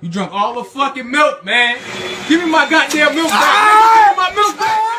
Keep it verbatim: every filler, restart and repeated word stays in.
You drunk all the fucking milk, man. Give me my goddamn milk back. Ah! Give me my milk back.